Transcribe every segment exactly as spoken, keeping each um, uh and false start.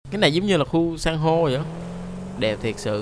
Cái này giống như là khu san hô vậy đó. Đẹp thiệt sự.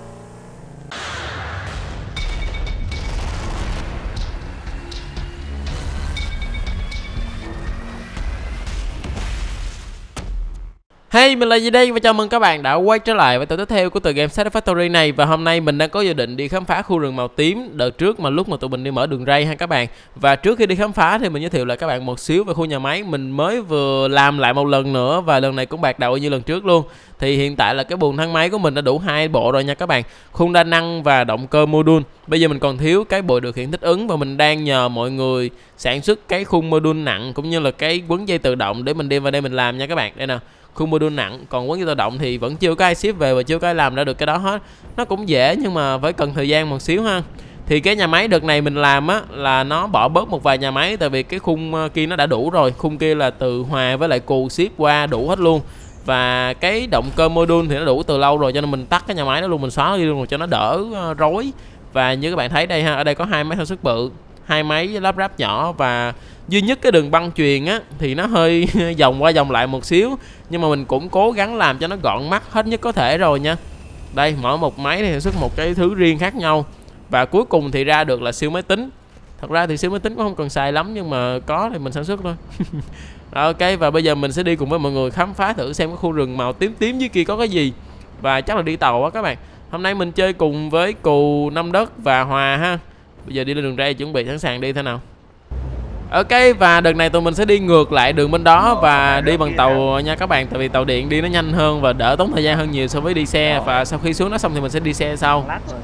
Hey, mình là gì đây và chào mừng các bạn đã quay trở lại với tập tiếp theo của tựa game Satisfactory này. Và hôm nay mình đang có dự định đi khám phá khu rừng màu tím đợt trước mà lúc mà tụi mình đi mở đường ray ha các bạn. Và trước khi đi khám phá thì mình giới thiệu lại các bạn một xíu về khu nhà máy. Mình mới vừa làm lại một lần nữa và lần này cũng bạc đầu như lần trước luôn. Thì hiện tại là cái buồng thang máy của mình đã đủ hai bộ rồi nha các bạn, khung đa năng và động cơ module. Bây giờ mình còn thiếu cái bộ điều khiển thích ứng và mình đang nhờ mọi người sản xuất cái khung module nặng cũng như là cái quấn dây tự động để mình đem vào đây mình làm nha các bạn. Đây nè, khung module nặng, còn quấn dây tự động thì vẫn chưa có ai ship về và chưa có ai làm ra được cái đó hết. Nó cũng dễ nhưng mà phải cần thời gian một xíu ha. Thì cái nhà máy đợt này mình làm á là nó bỏ bớt một vài nhà máy, tại vì cái khung kia nó đã đủ rồi. Khung kia là từ Hòa với lại Cù ship qua đủ hết luôn. Và cái động cơ module thì nó đủ từ lâu rồi, cho nên mình tắt cái nhà máy đó luôn, mình xóa nó đi luôn cho nó đỡ uh, rối. Và như các bạn thấy đây ha, ở đây có hai máy sản xuất bự, hai máy lắp ráp nhỏ, và duy nhất cái đường băng chuyền á thì nó hơi vòng qua vòng lại một xíu, nhưng mà mình cũng cố gắng làm cho nó gọn mắt hết nhất có thể rồi nha. Đây, mỗi một máy thì sản xuất một cái thứ riêng khác nhau, và cuối cùng thì ra được là siêu máy tính. Thật ra thì siêu máy tính cũng không cần xài lắm, nhưng mà có thì mình sản xuất thôi. Ok, và bây giờ mình sẽ đi cùng với mọi người khám phá thử xem cái khu rừng màu tím tím dưới kia có cái gì. Và chắc là đi tàu á các bạn. Hôm nay mình chơi cùng với Cù, Năm Đất và Hòa ha. Bây giờ đi lên đường ray, chuẩn bị sẵn sàng đi thế nào. Ok, và đợt này tụi mình sẽ đi ngược lại đường bên đó và đi bằng tàu nha các bạn. Tại vì tàu điện đi nó nhanh hơn và đỡ tốn thời gian hơn nhiều so với đi xe. Và sau khi xuống đó xong thì mình sẽ đi xe sau.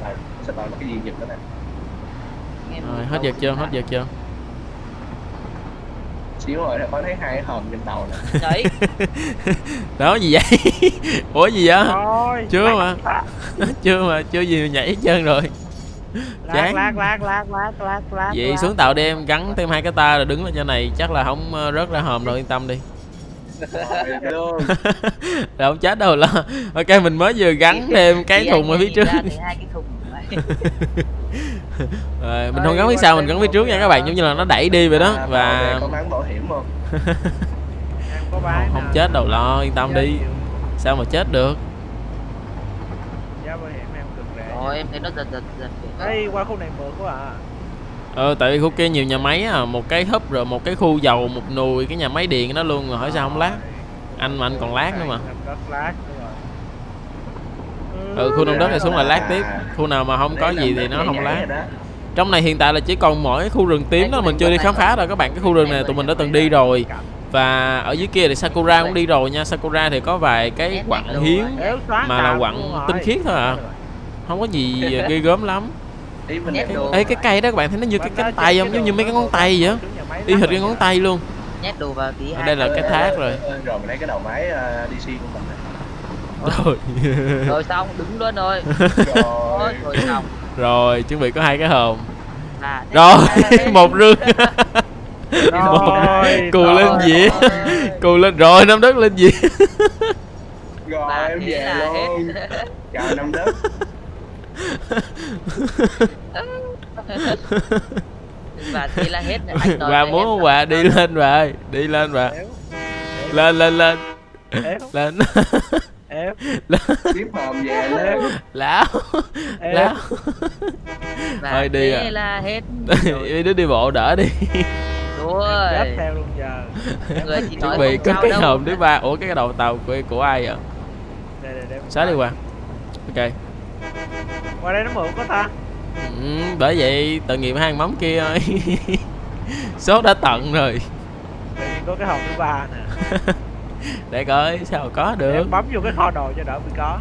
Rồi, hết giật chưa, hết giật chưa. Xíu rồi là có thấy hai cái hòm trên tàu nè. Đấy. Đó gì vậy? Ủa gì vậy? Ôi, chưa mà. chưa mà, chưa gì mà nhảy hết trơn rồi. Lát, lát, lát, lát, lát, lát, lát. Vậy xuống tàu đi em, gắn thêm hai cái ta rồi đứng lên trên này, chắc là không rớt ra hòm rồi, yên tâm đi. Rồi không chết đâu lo. Ok, mình mới vừa gắn thêm cái thùng ở phía trước. Rồi, mình không gắn phía sau, mình gắn phía trước nha các bạn, giống như là nó đẩy đi vậy đó. Và có bán bảo hiểm không? Không chết đâu lo, yên tâm đi. Sao mà chết được. Giá bảo hiểm em cực rẻ. Ôi em thấy nó giật giật giật. Đây qua khu này mượn quá à. Ờ, tại vì khu kia nhiều nhà máy à, một cái hub rồi một cái khu dầu, một nùi cái nhà máy điện đó luôn, rồi hỏi sao không lát. Anh mà anh còn lát nữa mà. Lát Ừ, khu Năm Đất này xuống là lát tiếp. Khu nào mà không có gì thì nó không lát. Trong này hiện tại là chỉ còn mỗi khu rừng tím đó mình chưa đi khám phá rồi các bạn. Cái khu rừng này tụi mình đã từng đi rồi. Và ở dưới kia thì Sakura cũng đi rồi nha. Sakura thì có vài cái quặng hiếm mà là quặng tinh khiết thôi à, không có gì ghê gớm lắm. Ê, cái cây đó các bạn thấy nó như cái cánh tay không? Giống như mấy cái ngón tay vậy á, y hệt cái ngón tay luôn. Nhét đồ vào tí. Ở đây là cái thác rồi. Rồi mình lấy cái đầu máy đê xê của mình. Rồi. Rồi xong, đứng luôn rồi. Rồi, rồi xong. Rồi, chuẩn bị có hai cái hòm. À, rồi, một rương. Rồi, Cù lên dĩa. Cù lên rồi, Năm Đất lên dĩa. Rồi và em về là luôn. Chào Năm Đất. Và thế là hết. Anh nói Bà muốn không bà? Đi lên rồi, đi lên bà. Lên lên lên. Lên. Em Tiếp hòm về lên. Lão. Lão. Thôi đi à. Là hết. Đi đứa đi bộ đỡ đi. Rồi. Tiếp theo luôn giờ. Người chỉ nói chuẩn bị có cái hòm thứ ba. Ủa cái đầu tàu của, của ai vậy? Xóa đi qua. Ok. Qua đây nó mượn có ta. Ừ, bởi vậy tội nghiệp hai mắm kia ơi. Số đã tận rồi. Có cái hòm thứ ba nè. Để coi sao có được. Em bấm vô cái kho đồ cho đỡ bị có.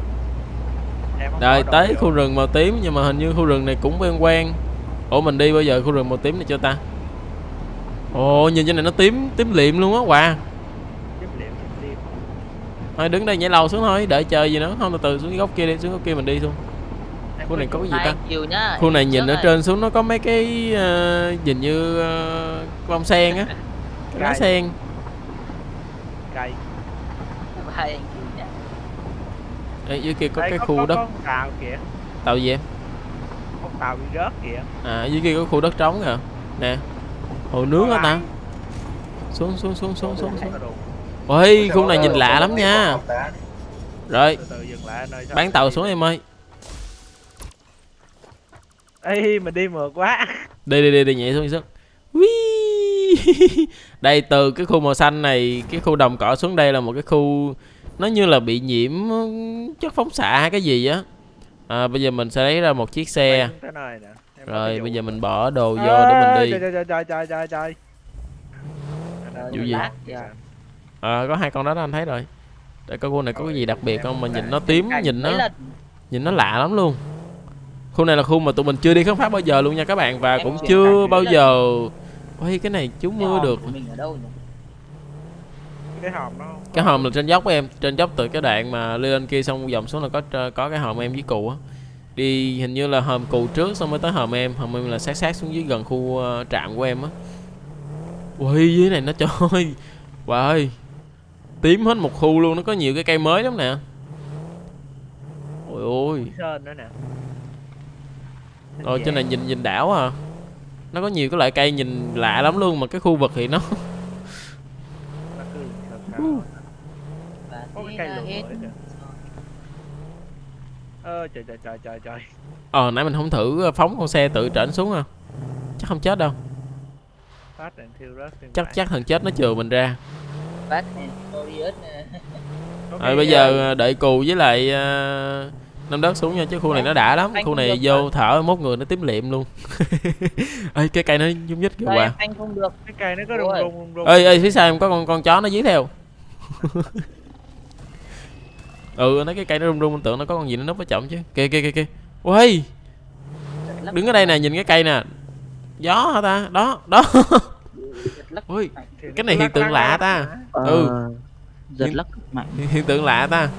Rồi tới khu rừng màu tím, nhưng mà hình như khu rừng này cũng quen quen. Ủa mình đi bao giờ khu rừng màu tím này cho ta? Ồ, nhìn trên này nó tím tím liệm luôn á Hòa. Tím liệm tím liệm. Thôi đứng đây nhảy lầu xuống thôi, đợi chờ gì nữa, không từ từ xuống cái góc kia đi, xuống góc kia mình đi xuống. Khu này có cái gì ta? Nhá, khu này nhìn ở rồi. Trên xuống nó có mấy cái uh, nhìn như uh, bông sen á, cái lá sen. Cây. Hai anh chiều nhá. Ê, dưới kia có đây cái có, khu có, đất. có tàu kìa. Tàu gì em? Con tàu bị rớt kìa. À, dưới kia có khu đất trống kìa. Nè. Hồ nướng hả ta? Xuống xuống xuống xuống xuống xuống. Ôi khu này nhìn lạ lắm nha. Không ta. Rồi Từ từ dừng lại anh ơi. bán tàu xuống em ơi. Ê mình đi mượt quá. Đi đi đi đi nhảy xuống nhảy xuống. Ui. Đây từ cái khu màu xanh này, cái khu đồng cỏ xuống đây là một cái khu nó như là bị nhiễm chất phóng xạ hay cái gì á. À, bây giờ mình sẽ lấy ra một chiếc xe. Tới nơi nè. Em có Rồi cái bây vụ giờ mà- mình bỏ đồ vô Ê, để mình đi. Trời trời trời trời trời trời. Anh ơi, Vụ gì? lát kìa. À, có hai con đó, đó anh thấy rồi. Để coi khu này có cái gì đặc biệt không mà Em- nhìn nó tím, Cảnh nhìn mấy nó lần. nhìn nó lạ lắm luôn. Khu này là khu mà tụi mình chưa đi khám phá bao giờ luôn nha các bạn, và Em cũng chuyển chưa cảnh bao mấy giờ. Ôi cái này trú Cái mưa hòm được. của mình ở đâu nhỉ? Cái hòm nó Cái hòm là trên dốc của em, trên dốc từ cái đoạn mà lên kia xong vòng xuống là có có cái hòm em với cụ á. Đi hình như là hòm cụ trước xong mới tới hòm em, hòm em là sát sát xuống dưới gần khu uh, trạm của em á. Ui dưới này nó trời ơi. Wow ơi. Tím hết một khu luôn, nó có nhiều cái cây mới lắm nè. Ôi ôi. sơn nữa nè. Rồi trên này nhìn nhìn đảo à. Nó có nhiều cái loại cây nhìn lạ lắm luôn, mà cái khu vực thì nó Nó cứ sao sao. Và Có cái thế cây là lửa hết. lửa kìa. Ơ trời trời trời trời trời. Ờ nãy mình không thử phóng con xe tự trển xuống à. Chắc không chết đâu. Fast and Furious phiên Chắc bản. chắc thằng chết nó chừa mình ra. Bad and Furious nè. Có Rồi cái, bây ờ, giờ đợi cù với lại uh, năm đất xuống nha, chứ khu này nó đã lắm. Anh Khu không này được vô hả? thở mốt người nó tím liệm luôn. Ê cái cây nó nhúc nhích kìa Đây, qua. anh không được. cái cây nó có rung Ôi. rung rung rung. Ê ê phía sau em có con con chó nó dí theo. Ừ nó cái cây nó rung rung, mình tưởng nó có con gì nó núp ở trọng chứ. Kìa kìa kìa kìa. Ui Lắc đứng ở đây nè, nhìn cái cây nè. Gió hả ta? Đó đó. giật lắc Ui mạnh. Thì nó cái này cứ hiện tượng lắc lạ lắc ta. lắc hả? Ừ. Ờ, giật Nhưng- lắc mạnh. Hiện tượng lạ ta.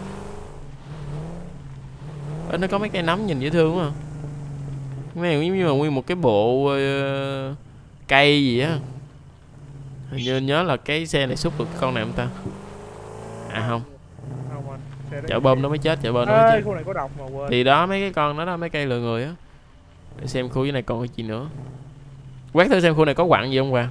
Ê, nó có mấy cây nấm nhìn dễ thương quá à. Cái này giống như là nguyên một cái bộ ờ, cây gì á. Hình như nhớ là cái xe này xúc được con này không ta? À không, Không anh. Xe đó chợ gì? bơm nó mới chết, chợ bơm nó mới Ê chết. khu này có độc mà quên. Thì đó mấy cái con đó đó, mấy cây lừa người á. Để xem khu dưới này còn cái gì nữa. Quét thử xem khu này có quặng gì không Hoàng.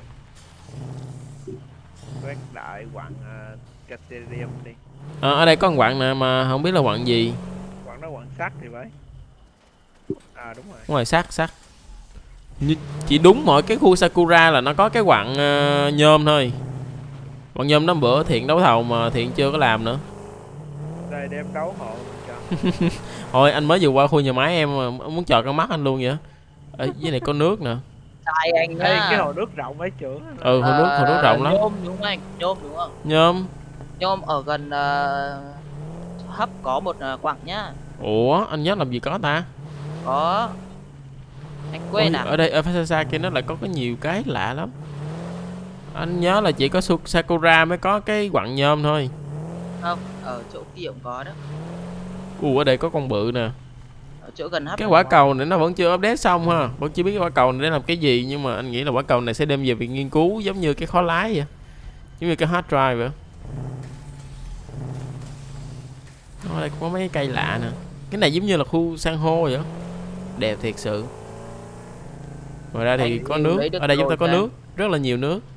Quét đại quặng uh, Caterium đi. À, ở đây có một quặng nè mà không biết là quặng gì. Quặng đó quặng sắt thì phải. À đúng rồi. Ngoài sắt sắt. Như- Chỉ đúng mỗi cái khu Sakura là nó có cái quặng ờ, nhôm thôi. Quặng nhôm đó bữa Thiện đấu thầu mà Thiện chưa có làm nữa. Đây đem đấu hộ mình cho. Thôi anh mới vừa qua khu nhà máy em mà muốn chọt con mắt anh luôn vậy. Ở dưới này có nước nè. Sai anh Ê nhá. cái hồ nước rộng ấy trưởng. Ừ hồ nước hồ nước rộng lắm. Nhôm đúng không anh? Nhôm đúng không? Nhôm. Nhôm ở gần ờ, hấp có một ờ, quặng nhá. Ủa anh nhớ làm gì có ta? Có. Anh quên Ôi, à? ở đây ở phía xa xa kia nó lại có cái nhiều cái lạ lắm. Anh nhớ là chỉ có Su- Sakura mới có cái quặng nhôm thôi. Không, ở chỗ kia cũng có đó. Ủa ở đây có con bự nè. Ở chỗ gần hấp. Cái cũng quả có. cầu này nó vẫn chưa update xong ha. Vẫn chưa biết cái quả cầu này để làm cái gì, nhưng mà anh nghĩ là quả cầu này sẽ đem về việc nghiên cứu giống như cái khó lái vậy. Giống như cái hard drive vậy. Ở đây có mấy cây lạ nè. Cái này giống như là khu san hô vậy. Đẹp thiệt sự. Ngoài ra thì Anh có nước. lấy được Ở đây chúng ta rồi có ta. nước, rất là nhiều nước.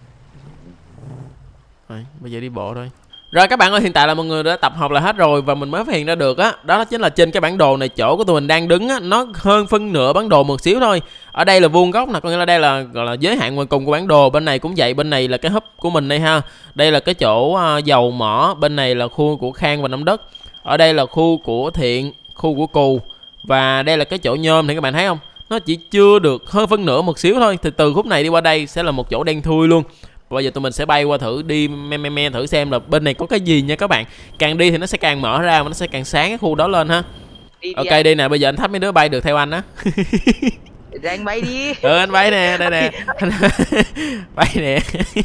Rồi, bây giờ đi bộ thôi. Rồi các bạn ơi, hiện tại là mọi người đã tập hợp lại hết rồi và mình mới phát hiện ra được á, đó, đó chính là trên cái bản đồ này chỗ của tụi mình đang đứng á, nó hơn phân nửa bản đồ một xíu thôi. Ở đây là vuông góc nè, có nghĩa là đây là gọi là giới hạn ngoài cùng của bản đồ, bên này cũng vậy, bên này là cái hub của mình đây ha. Đây là cái chỗ uh, dầu mỏ, bên này là khu của Khang và Nắm Đất. Ở đây là khu của Thiện, khu của Cù, và đây là cái chỗ nhôm thì các bạn thấy không? Nó chỉ chưa được hơn phân nửa một xíu thôi. Thì từ khúc này đi qua đây sẽ là một chỗ đen thui luôn. Bây giờ tụi mình sẽ bay qua thử đi me me me thử xem là bên này có cái gì nha các bạn. Càng đi thì nó sẽ càng mở ra và nó sẽ càng sáng cái khu đó lên ha. Đi, đi Ok anh. đi nè, bây giờ anh thắp mấy đứa bay được theo anh á. Để anh bay đi. Ừ anh bay nè, đây nè. Bay nè.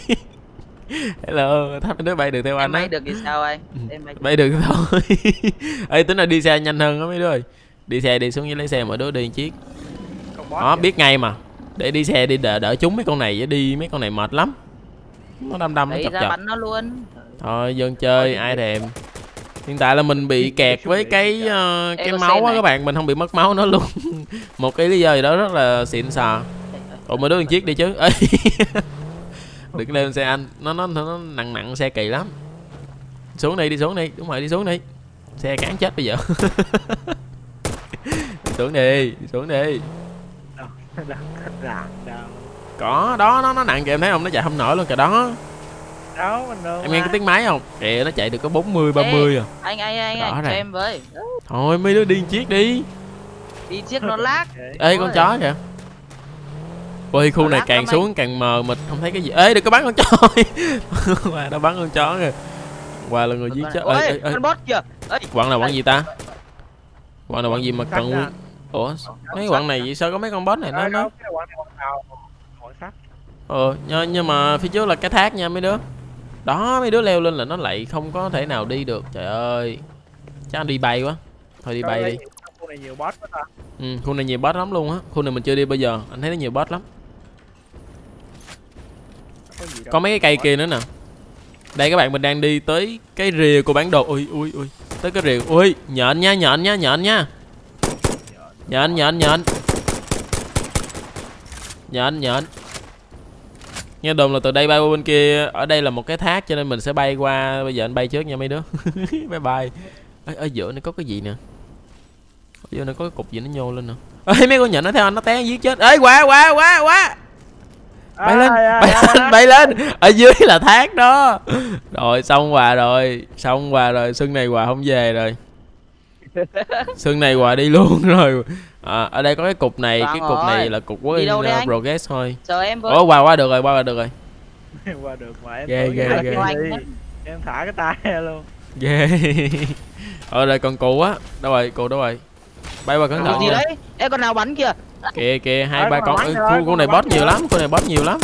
Hello, thắp mấy đứa bay được theo Em anh á. bay được thì sao anh? Em bay. Bay được thôi. Ê tính là đi xe nhanh hơn đó mấy đứa ơi. Đi xe đi xuống với lấy xe mỗi đứa đi một chiếc. Không boss Đó kìa. biết ngay mà. Để đi xe đi đỡ, đỡ chúng mấy con này, đi mấy con này mệt lắm. Nó đâm đâm nó Đấy chập ra chập. bắn nó luôn. Thôi dân chơi ai thèm. Hiện tại là mình bị kẹt với cái uh, cái Ê, có máu xe á này. các bạn, mình không bị mất máu nó luôn. Một cái lý do gì đó rất là xịn sò. Ủa mấy đứa một chiếc đi chứ. Ê. Đừng leo lên xe anh, nó nó nó nặng nặng xe kỳ lắm. Xuống đi, đi xuống đi, đúng rồi, đi xuống đi. Xe cán chết bây giờ. Đi xuống đi, đi xuống đi. Đâu, đâu, nặng đâu. Có, đó, nó nó nặng kìa, em thấy không? Nó chạy không nổi luôn kìa đó. Đâu, mình đâu. Em nghe cái tiếng máy không? Kìa, nó chạy được có bốn mươi, ba mươi à. Anh anh anh Rõ anh cho ràng. em với. Thôi mấy đứa đi chiếc đi. Đi chiếc nó lag. Ê con chó kìa. Ôi khu Nó này lát càng lắm xuống càng mờ mịt không thấy cái gì. Ê đừng có bắn con chó. Qua nó bắn con chó kìa. Qua là người giết chết. Ê ê ê. Con bot kìa. Ê. Quặng nào quặng gì ta? Quặng nào quặng gì mà Cắt cần ra. nguyên. Ủa mấy quặng này vậy sao có mấy con boss này nó Đâu, nó đâu, cái quán này quán nào? Quán sắt. Ờ nhưng, nhưng mà phía trước là cái thác nha mấy đứa. Đó mấy đứa leo lên là nó lại không có thể nào đi được. Trời ơi. Chắc anh đi bay quá. Thôi đi Đâu bay đây đi. nhiều- Khu này nhiều boss quá ta. Ừ, khu này nhiều boss lắm luôn á. Khu này mình chưa đi bao giờ, anh thấy nó nhiều boss lắm. Có gì đâu. Có mấy cái cây kia nữa nè. Đây các bạn, mình đang đi tới cái rìa của bản đồ. Ui ui ui. Tới cái rìa. Ui, nhện nha, nhện nha, nhện nha. Nhện nhện nhện. Nhện nhện. Nghe đồn là từ đây bay qua bên kia. Ở đây là một cái thác cho nên mình sẽ bay qua. Bây giờ anh bay trước nha mấy đứa. Bye bye. Ở, ở giữa này có cái gì nè. Ở giữa này có cái cục gì nó nhô lên nè. Ê mấy con nhện nó theo anh nó té giết chết. Ê quá quá quá quá. Bay lên, Ai, ai, bay ai, lên, ai. bay lên. Ở dưới là thác đó. Rồi xong quà rồi. Xong quà rồi, xuân này quà không về rồi. Xuân này quà đi luôn rồi. À, ở đây có cái cục này, Vâng cái cục này rồi. là cục của Đi đâu đây anh? progress thôi. Chờ em với. Ủa qua qua được rồi, qua qua được rồi. Qua được mà em Ghê, tưởng ghê, em ghê. đi. Em thả cái tay luôn. Ghê. Ở đây còn cụ á. Đâu rồi, cụ đâu rồi? Bay qua cẩn Cụ thận Cái gì nha. đấy? Ê con nào bắn kìa. Kìa kìa, hai Ơi, ba con con. bắn Ê, rồi, khu, con khu này bắn boss nhiều rồi. lắm, khu này boss nhiều lắm.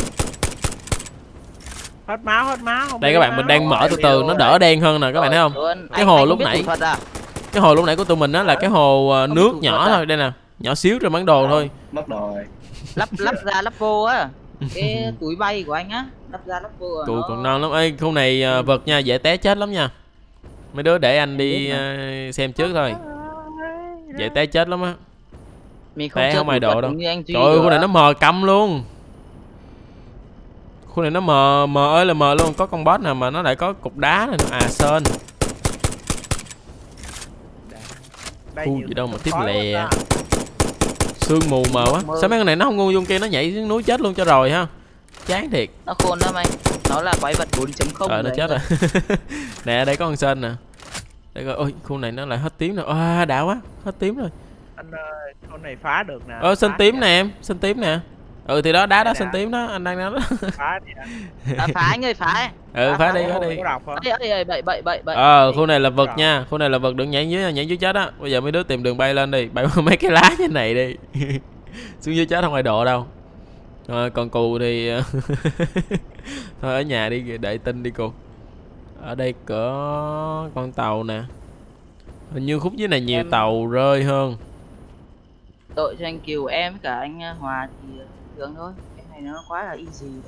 Hết máu, hết máu. không Đây biết các bạn, máu. mình đang mở từ từ, nó Rồi. đỡ đen hơn nè các bạn thấy không? Luôn. Cái Anh- hồ anh lúc không biết nãy- thủ thuật à? Cái hồ lúc nãy của tụi mình á là cái hồ ờ, Không nước thủ nhỏ thuật à? thôi, đây nè. Nhỏ xíu trên bản đồ thôi. Mất rồi. Lắp lắp ra lắp vô á. Cái túi bay của anh á, lắp ra lắp vô. à, Cụ nó- còn non lắm. Ê khu này ờ, vật nha, dễ té chết lắm nha. Mấy đứa để anh đi biết ờ, xem trước thôi. Dễ té chết lắm á. Mình không té chơi không ai thủ thuật độ đâu. giống như anh Duy Trời ơi được khu này á. nó mờ câm luôn. Khu này nó mờ mờ ơi là mờ luôn. Có con boss nào mà nó lại có cục đá này. À sơn. Đây Khu nhiều gì đâu mà khói tiếp quá lè. ta. Sương mù mờ quá. Mơ. Sao mấy con này nó không ngu dung kia, nó nhảy xuống núi chết luôn cho rồi ha. Chán thiệt. Nó khôn lắm anh. Nó là quái vật bốn chấm không. Ờ nó đấy chết anh rồi. Nè đây có con sên nè. Đây coi. Ôi khu này nó lại hết tím rồi. À đã quá, hết tím rồi. Anh ơi, con này phá được nè. Ờ sên phá tím đi nè em, sên tím nè. Ừ thì đó đá đó Đá. sên tím đó, anh đang nói đó. anh, Phá đi anh. À, phá anh ơi phá. Ừ phá đi, phá Ủa, đi. có độc hả? Ơi ơi ơi bậy bậy bậy bậy. Ờ khu này là vật Rồi. nha, khu này là vật, đừng nhảy dưới, nhảy dưới chết á. Bây giờ mấy đứa tìm đường bay lên đi, bay qua mấy cái lá như này đi. Xuống dưới chết không ai độ đâu. Rồi còn cù thì thôi ở nhà đi đợi tin đi cô. Ở đây có con tàu nè. Hình như khúc dưới này nhiều Em- tàu rơi hơn. Tội cho anh Kiều, em với cả anh uh, Hòa thì uh, thường thôi. Cái này nó quá là easy rồi.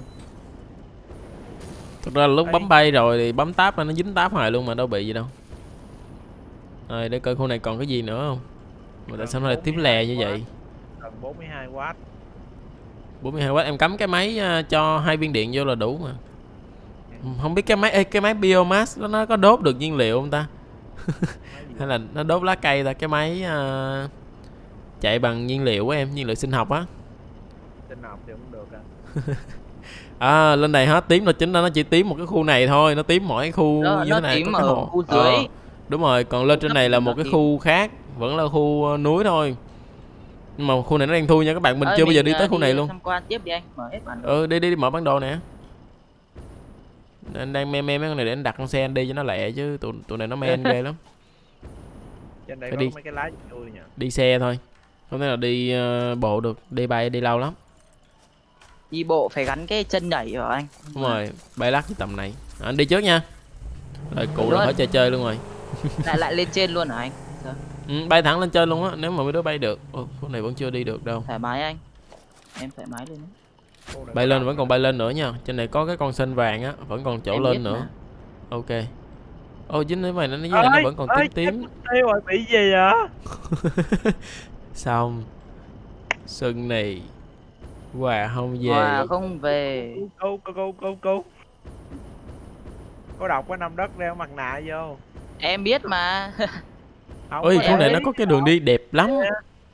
Thực ra là lúc Đây. bấm bay rồi thì bấm tab nó dính tab hoài luôn mà đâu bị gì đâu. Rồi để coi khu này còn cái gì nữa không. Mà tại sao nó lại tím lè như vậy? Tầng bốn mươi hai watt. bốn mươi hai oát em cắm cái máy ờ, cho hai viên điện vô là đủ mà. Không biết cái máy ê, cái máy biomass đó nó có đốt được nhiên liệu không ta? Hay là nó đốt lá cây ta, cái máy ờ, chạy bằng nhiên liệu của em, nhiên liệu sinh học á. Trên nộp thì cũng được à. À lên này hết tím là chính là nó chỉ tím một cái khu này thôi, nó tím mỗi khu Nó, như nó thế này tím có cái ở hồ. khu dưới. Ờ, đúng rồi, còn lên trên Nó này là tím, một nó cái tím. khu khác, vẫn là khu ờ, núi thôi. Nhưng mà khu này nó đang thui nha các bạn, mình Ơi, chưa bao giờ đi uh, tới khu này luôn. Tham quan tiếp đi anh, mở hết bản đồ. Ừ đi đi, đi mở bản đồ nè. Anh đang me me mấy con này để anh đặt con xe anh đi cho nó lẹ chứ tụi tụi này nó men ghê lắm. Trên đây Phải có đi. mấy cái lá gì vui nhỉ. Đi xe thôi, không thể nào đi ờ, bộ được, đi bay đi lâu lắm. Đi bộ phải gắn cái chân nhảy vào anh. Đúng rồi, bay lắc như tầm này. À, anh đi trước nha. Rồi cụ Luôn. là khỏi chơi chơi luôn rồi. Lại lại lên trên luôn hả anh? Sao? Ừ, bay thẳng lên trên luôn á, nếu mà mấy đứa bay được. Ồ, khu này vẫn chưa đi được đâu. Thoải mái anh. Em thoải mái luôn đấy. Khu này Bay có lên độc vẫn nè. còn bay lên nữa nha. Trên này có cái con sên vàng á, vẫn còn chỗ Em lên biết nữa. mà. Ok. Ô dính với mày nó dưới này nó Ơi, vẫn còn ơi, tím tím. chết tiêu rồi, bị gì vậy? Xong. Sân này quà không về. Hòa không về. Câu câu câu câu câu. Cô đọc có năm đất đeo mặt nạ vô. Em biết mà. Không Ôi, có khu này em nó biết. có cái đường đi đẹp lắm. Không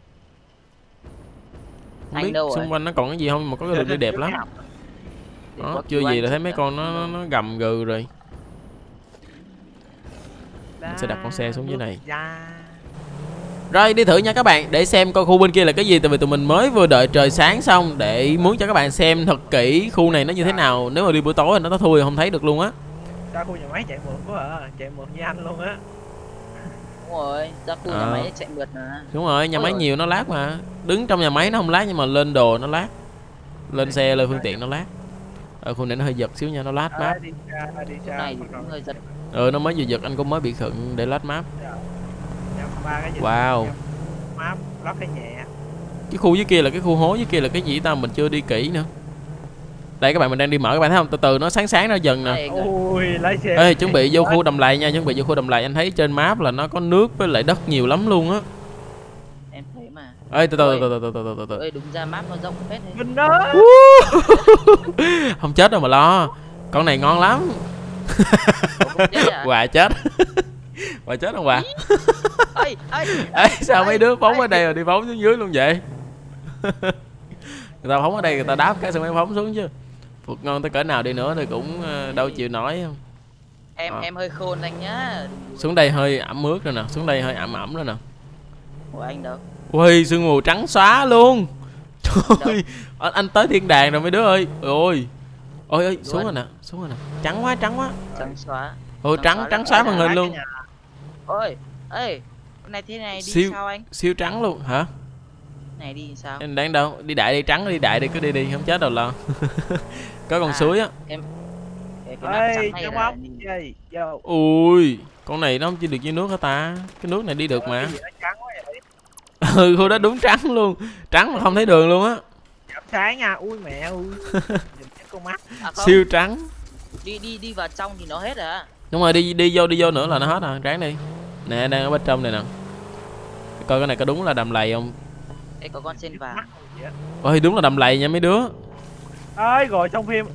Anh biết đâu rồi? xung quanh nó còn cái gì không mà có cái đường đi đẹp lắm. Để Đó, có chưa cứu gì anh là thấy giúp mấy đỡ. con nó nó, nó gầm gừ rồi. Mình sẽ đặt con xe xuống dưới Đá, này. da. Rồi đi thử nha các bạn, để xem coi khu bên kia là cái gì. Tại vì tụi mình mới vừa đợi trời sáng xong để muốn cho các bạn xem thật kỹ khu này nó như thế nào. Nếu mà đi buổi tối thì nó thui không thấy được luôn á. Ra khu nhà máy chạy mượt quá à, chạy mượt như anh luôn á. Đúng rồi, ra khu nhà Ờ. máy chạy mượt mà. Đúng rồi, nhà Ôi máy rồi. nhiều nó lát mà. Đứng trong nhà máy nó không lát nhưng mà lên đồ nó lát. Lên xe lên phương tiện nó lát. Ở khu này nó hơi giật xíu nha, nó lát À, map. đi ra, đi Khu ra. này thì bắt đầu cũng hơi giật. Ừ, nó mới vừa giật anh cũng mới bị khựng để lát map. nhắm ba cái gì. Wow. nhắm Map, lót cái nhẹ. Cái khu dưới kia là cái khu hố, dưới kia là cái gì ta, mình chưa đi kỹ nữa. Đây các bạn, mình đang đi mở, các bạn thấy không? Từ từ nó sáng sáng ra dần nè. Đây, kìa. Ui, lái xe. Ê, chuẩn bị vô khu đầm lầy nha, chuẩn bị vô khu đầm lầy. Anh thấy trên map là nó có nước với lại đất nhiều lắm luôn á. Em thấy mà. Ê, từ từ từ từ từ từ từ từ. Ơi đúng ra map nó rộng phết đấy. Mình đó. Không chết đâu mà lo. Con này ngon lắm. Ủa, cũng chết à? Quà chết. Quà chết không quà? Ê, ê, Ê, sao mấy ê, đứa phóng ê. ở đây rồi đi phóng xuống dưới luôn vậy? Người ta phóng ở đây, người ta đáp cái xong mới phóng xuống chứ. Phục ngon tới cỡ nào đi nữa thì cũng ờ, đâu chịu nổi không. Em À. em hơi khôn anh nhá. Xuống đây hơi ẩm ướt rồi nè, xuống đây hơi ẩm ẩm rồi nè. Của anh đâu? Ui, sương mù trắng xóa luôn. Trời, anh, anh tới thiên đàng rồi mấy đứa ơi. Ôi. Ôi ơi, xuống rồi nè, xuống rồi nè. Trắng quá, trắng quá. Trắng xóa. Ôi Trắng trắng xóa trắng là xóa cái màn nhà, hình luôn. cái nhà. Ôi, ê, cái này thế này đi Siêu. sao anh? Siêu trắng luôn hả? Cái này đi sao? Em đáng đâu, đi đại đi, trắng đi đại đi, cứ đi đi, không chết đâu lo. Có con À. suối á. Cái, cái map Ê, trắng này trong là ốc gì? Vô. Ui, con này nó không chỉ được dưới nước hả ta? Cái nước này đi được mà. Cái gì nó trắng quá vậy? Ừ, khu đó đúng trắng luôn. Trắng mà không thấy đường luôn á. Chậm sáng nha. Ui mẹ ơi. Nhìn cái con mắt. à, không, Siêu trắng. đi đi đi vào trong thì nó hết rồi á. Đúng rồi, đi đi vô đi vô nữa là nó hết rồi, ráng đi. Nè, đang ở bên trong này nè. Coi cái này có đúng là đầm lầy không? Đây có con sen vàng. Mắt gì á. Ôi, đúng là đầm lầy nha mấy đứa. Ơi rồi trong phim.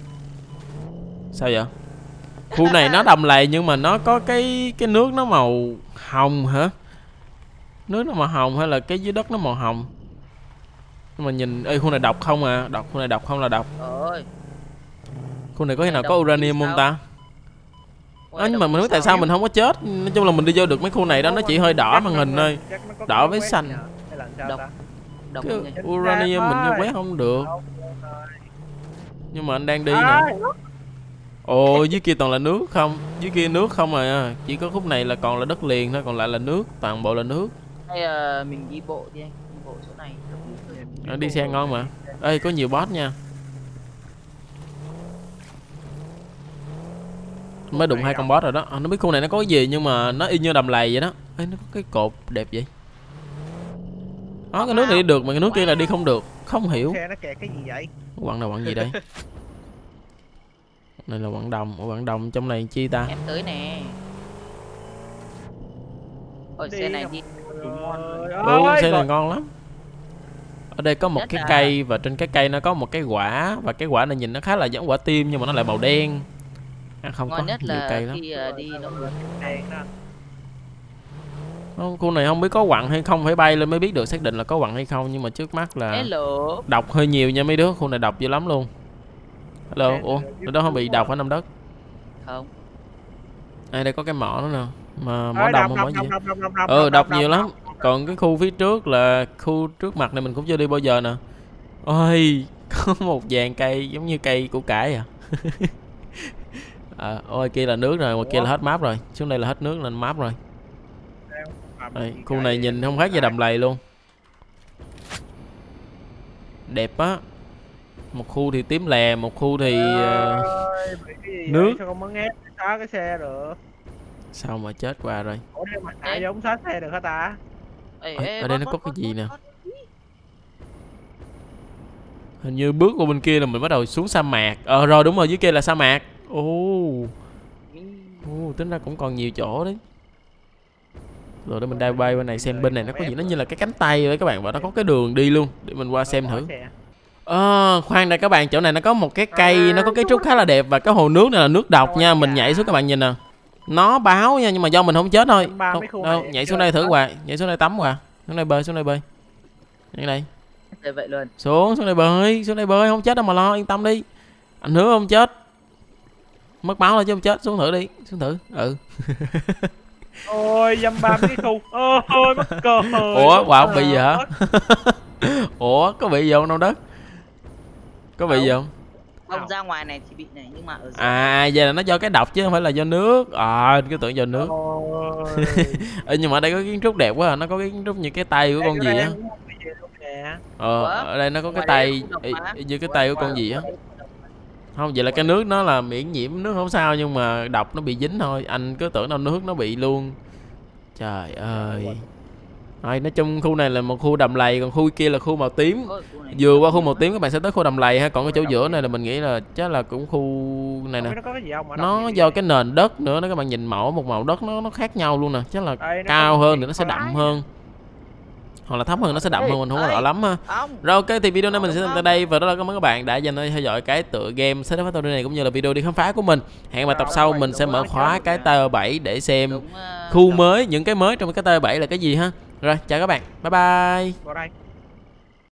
Sao vậy? Khu này nó đầm lầy nhưng mà nó có cái cái nước nó màu hồng hả? Nước nó màu hồng hay là cái dưới đất nó màu hồng? Nhưng mà nhìn, ê, khu này độc không à? Độc, khu này độc không là độc. Ơi. Khu này có khi nào Độc có thì uranium không sao? ta? Ôi, Ờ, nhưng mà độc mình thì biết tại sao mình không có chết. Nói chung là mình đi vô được mấy khu này đó, nó chỉ hơi đỏ màn hình thôi. Chắc nó có Đỏ cái với quét xanh. nhờ. Hay là sao Độc. ta? Độc Cái người. uranium mình vô thôi. quét không được. Đâu, thôi. Nhưng mà anh đang đi À, nè. Ồ, dưới kia toàn là nước không? Dưới kia nước không à. Chỉ có khúc này là còn là đất liền thôi, còn lại là nước, toàn bộ là nước. Hay là mình đi bộ đi anh, đi bộ chỗ này hợp lý hơn. Ờ, đi xe ngon mà. Ê, có nhiều boss nha. Mới đụng hai con boss rồi đó. À, nó biết khu này nó có cái gì nhưng mà nó y như đầm lầy vậy đó. Ê, nó có cái cột đẹp vậy. Đó, cái nước này đi được mà cái nước kia là đi không được. Không hiểu. xe nó kẹt cái gì vậy? Quặng nào quặng gì đây? Này là quặng đồng. Ủa, quặng đồng trong này chi ta? Em tới nè. Ôi Đi xe này đâu? đi đúng ngon rồi. Ừ, Ôi, xe này rồi. ngon lắm. Ở đây có một Nhất cái là- cây và trên cái cây nó có một cái quả và cái quả này nhìn nó khá là giống quả tim nhưng mà nó lại màu đen. À, không có Ngon nhất nhiều là cây lắm. khi à, đi nó mượt. Đèn đó. Không, khu này không biết có quặng hay không, phải bay lên mới biết được xác định là có quặng hay không, nhưng mà trước mắt là Hello. độc hơi nhiều nha mấy đứa, khu này độc dữ lắm luôn. Hello, ủa, ở đó không bị độc ở nằm đất. Không. À, đây có cái mỏ nữa nè, mà mỏ Ơi, đồng đọc, không đọc, mỏ gì. đọc, đọc, đọc, đọc, đọc, Ừ, đọc, độc đọc, nhiều đọc, lắm. đọc. Còn cái khu phía trước là khu trước mặt này mình cũng chưa đi bao giờ nè. Ôi, có một dàn cây giống như cây củ cải à. À, ôi kia là nước rồi, ngoài kia là hết map rồi, xuống đây là hết nước lên map rồi. Đọc. Đây, khu này nhìn không khác gì đầm lầy luôn. Đẹp á. Một khu thì tím lè, một khu thì ờ, Ơi, bị cái gì nước. vậy? Sao không có ép xóa cái xe được? sao mà chết qua rồi. Ủa đeo mặt nạ giống xóa xe được hả ta? Ê, Ở- ê, ở đây bot, nó có bot, cái bot, gì bot, nè. bot. Hình như bước qua bên kia là mình bắt đầu xuống sa mạc. Ờ rồi, đúng rồi, dưới kia là sa mạc. Ồ, ồ, tính ra cũng còn nhiều chỗ đấy. Rồi để mình đai bay bên này xem bên này nó có gì, nó như là cái cánh tay vậy các bạn, và nó có cái đường đi luôn để mình qua xem thử. Xe. Ờ, khoan đây các bạn, chỗ này nó có một cái cây, nó có cái trúc khá là đẹp và cái hồ nước này là nước độc nha, mình nhảy xuống các bạn nhìn nè. Nó báo nha nhưng mà do mình không chết thôi. Ba Không, mấy khu đâu, này nhảy chơi xuống đây thử hết. hoài, nhảy xuống đây tắm hoài. Xuống đây bơi, xuống đây bơi. Nhảy đây. Thế vậy luôn. Xuống, xuống đây bơi, xuống đây bơi, không chết đâu mà lo, yên tâm đi. Anh hứa không chết. Mất máu thôi chứ không chết, xuống thử đi, xuống thử. Ừ. Ôi dăm ba cái khu. Ôi mắc cờ. Ủa, quả wow, bị gì hả? Ủa, có bị gì không đâu đất? Có bị gì không? Không, ra ngoài này thì bị này nhưng mà ở dưới À, vậy là nó do cái độc chứ không phải là do nước. À, cái tưởng do nước. Ôi. Ê, nhưng mà ở đây có kiến trúc đẹp quá à. Nó có cái kiến trúc như cái tay của con gì á. Ờ, ở đây nó có cái tay y- y như cái tay của con gì á. Không, vậy là cái nước nó là miễn nhiễm, nước không sao nhưng mà độc nó bị dính thôi. Anh cứ tưởng đâu nước nó bị luôn. Trời ơi. Rồi, nói chung khu này là một khu đầm lầy, còn khu kia là khu màu tím. Ôi, khu này. Vừa qua khu màu tím các bạn sẽ tới khu đầm lầy ha, còn cái chỗ giữa này là mình nghĩ là chắc là cũng khu này nè. Nó có cái gì không? Ở Nó đâu? do cái nền đất nữa đó, các bạn nhìn mẫu một màu đất nó nó khác nhau luôn nè, chắc là Đây, nó cao có hơn gì thì nó sẽ có đậm lái hơn, hoặc là thấp hơn nó sẽ đậm Ê, hơn, mình không có ê. rõ lắm ha. Không. Rồi ok, thì video này mình sẽ Không, dừng tại đây và đó là cảm ơn các bạn đã dành thời gian theo dõi cái tựa game Satisfactory này cũng như là video đi khám phá của mình. Hẹn gặp lại tập Rồi, sau đúng mình rồi, sẽ đúng mở rồi, khóa đúng cái rồi. tier bảy để xem Đúng, ờ, khu đồng- mới, những cái mới trong cái tier bảy là cái gì ha. Rồi chào các bạn, bye bye. Vào đây.